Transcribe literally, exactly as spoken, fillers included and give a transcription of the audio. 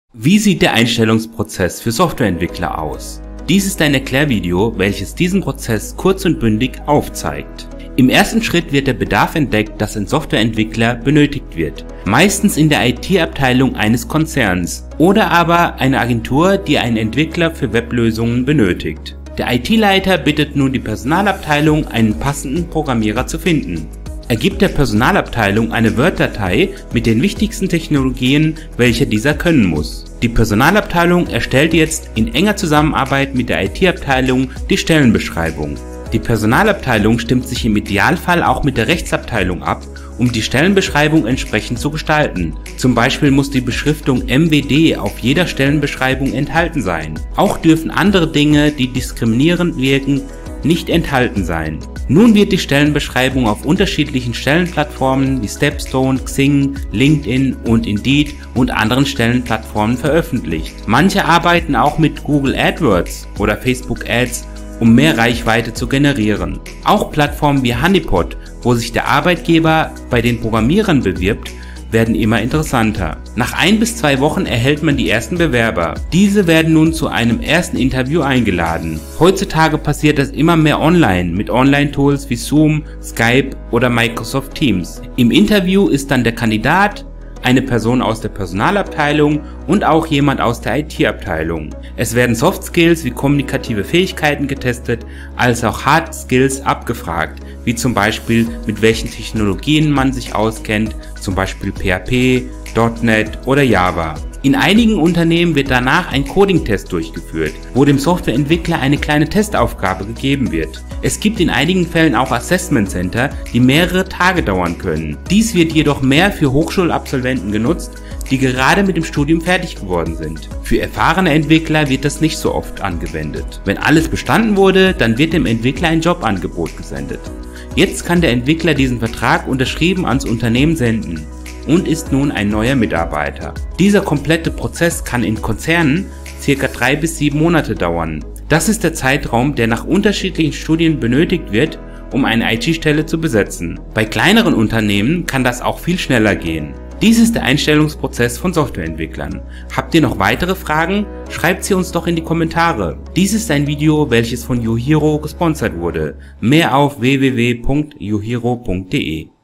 Wie sieht der Einstellungsprozess für Softwareentwickler aus? Dies ist ein Erklärvideo, welches diesen Prozess kurz und bündig aufzeigt. Im ersten Schritt wird der Bedarf entdeckt, dass ein Softwareentwickler benötigt wird. Meistens in der I T-Abteilung eines Konzerns oder aber eine Agentur, die einen Entwickler für Weblösungen benötigt. Der I T-Leiter bittet nun die Personalabteilung, einen passenden Programmierer zu finden. Er gibt der Personalabteilung eine Word-Datei mit den wichtigsten Technologien, welche dieser können muss. Die Personalabteilung erstellt jetzt in enger Zusammenarbeit mit der I T-Abteilung die Stellenbeschreibung. Die Personalabteilung stimmt sich im Idealfall auch mit der Rechtsabteilung ab, um die Stellenbeschreibung entsprechend zu gestalten. Zum Beispiel muss die Beschriftung M W D auf jeder Stellenbeschreibung enthalten sein. Auch dürfen andere Dinge, die diskriminierend wirken, nicht enthalten sein. Nun wird die Stellenbeschreibung auf unterschiedlichen Stellenplattformen wie Stepstone, Xing, LinkedIn und Indeed und anderen Stellenplattformen veröffentlicht. Manche arbeiten auch mit Google AdWords oder Facebook Ads, um mehr Reichweite zu generieren. Auch Plattformen wie Honeypot, wo sich der Arbeitgeber bei den Programmierern bewirbt, werden immer interessanter. Nach ein bis zwei Wochen erhält man die ersten Bewerber. Diese werden nun zu einem ersten Interview eingeladen. Heutzutage passiert das immer mehr online mit Online-Tools wie Zoom, Skype oder Microsoft Teams. Im Interview ist dann der Kandidat, eine Person aus der Personalabteilung und auch jemand aus der I T-Abteilung. Es werden Soft Skills wie kommunikative Fähigkeiten getestet, als auch Hard Skills abgefragt, wie zum Beispiel mit welchen Technologien man sich auskennt, zum Beispiel P H P, .NET oder Java. In einigen Unternehmen wird danach ein Coding-Test durchgeführt, wo dem Softwareentwickler eine kleine Testaufgabe gegeben wird. Es gibt in einigen Fällen auch Assessment Center, die mehrere Tage dauern können. Dies wird jedoch mehr für Hochschulabsolventen genutzt, die gerade mit dem Studium fertig geworden sind. Für erfahrene Entwickler wird das nicht so oft angewendet. Wenn alles bestanden wurde, dann wird dem Entwickler ein Jobangebot gesendet. Jetzt kann der Entwickler diesen Vertrag unterschrieben ans Unternehmen senden und ist nun ein neuer Mitarbeiter. Dieser komplette Prozess kann in Konzernen circa drei bis sieben Monate dauern. Das ist der Zeitraum, der nach unterschiedlichen Studien benötigt wird, um eine I T-Stelle zu besetzen. Bei kleineren Unternehmen kann das auch viel schneller gehen. Dies ist der Einstellungsprozess von Softwareentwicklern. Habt ihr noch weitere Fragen? Schreibt sie uns doch in die Kommentare. Dies ist ein Video, welches von YouHero gesponsert wurde. Mehr auf w w w punkt youhero punkt de.